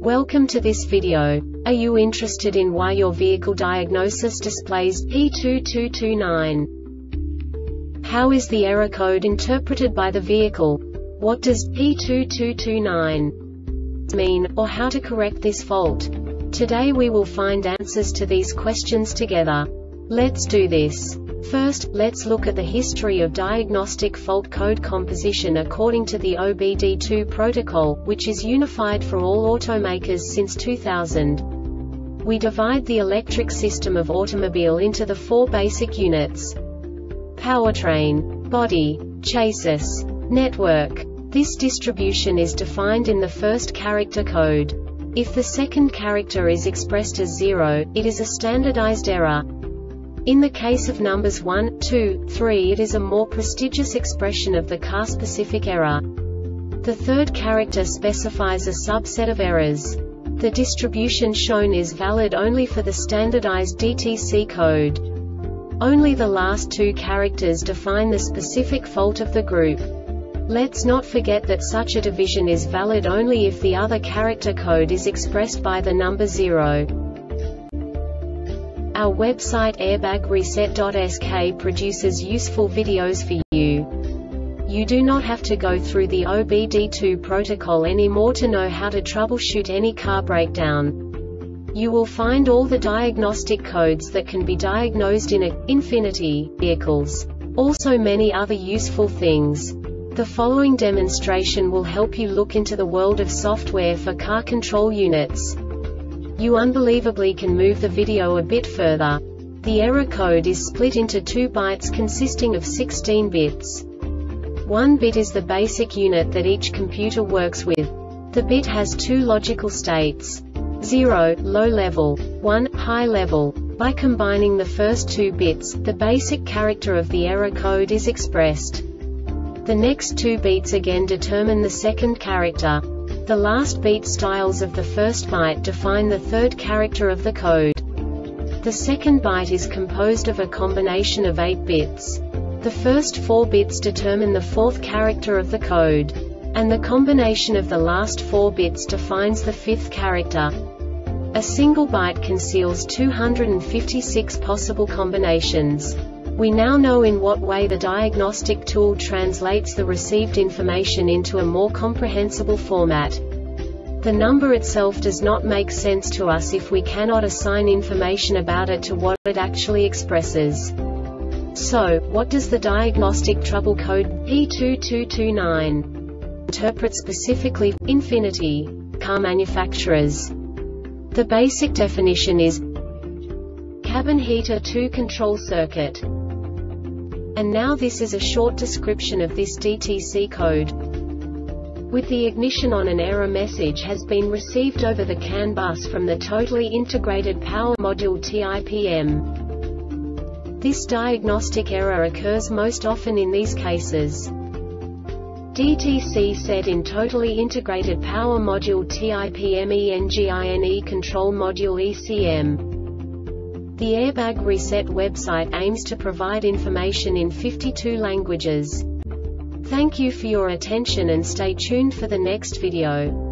Welcome to this video. Are you interested in why your vehicle diagnosis displays P2229? How is the error code interpreted by the vehicle? What does P2229 mean, or how to correct this fault? Today we will find answers to these questions together. Let's do this. First, let's look at the history of diagnostic fault code composition according to the OBD2 protocol, which is unified for all automakers since 2000. We divide the electric system of automobile into the four basic units: powertrain, body, chassis, network. This distribution is defined in the first character code. If the second character is expressed as 0, it is a standardized error. In the case of numbers 1, 2, 3, it is a more prestigious expression of the car-specific error. The third character specifies a subset of errors. The distribution shown is valid only for the standardized DTC code. Only the last two characters define the specific fault of the group. Let's not forget that such a division is valid only if the other character code is expressed by the number 0. Our website airbagreset.sk produces useful videos for you. You do not have to go through the OBD2 protocol anymore to know how to troubleshoot any car breakdown. You will find all the diagnostic codes that can be diagnosed in Infiniti vehicles. Also many other useful things. The following demonstration will help you look into the world of software for car control units. You unbelievably can move the video a bit further. The error code is split into 2 bytes consisting of 16 bits. 1 bit is the basic unit that each computer works with. The bit has 2 logical states: 0, low level, 1, high level. By combining the first 2 bits, the basic character of the error code is expressed. The next 2 beats again determine the second character. The last beat styles of the first byte define the third character of the code. The second byte is composed of a combination of 8 bits. The first 4 bits determine the fourth character of the code. And the combination of the last 4 bits defines the fifth character. A single byte conceals 256 possible combinations. We now know in what way the diagnostic tool translates the received information into a more comprehensible format. The number itself does not make sense to us if we cannot assign information about it to what it actually expresses. So, what does the diagnostic trouble code P2229 interpret specifically for Infiniti car manufacturers? The basic definition is cabin heater 2 control circuit. And now this is a short description of this DTC code. With the ignition on, an error message has been received over the CAN bus from the Totally Integrated Power Module TIPM. This diagnostic error occurs most often in these cases: DTC set in Totally Integrated Power Module TIPM ENGINE Control Module ECM. The Airbag Reset website aims to provide information in 52 languages. Thank you for your attention and stay tuned for the next video.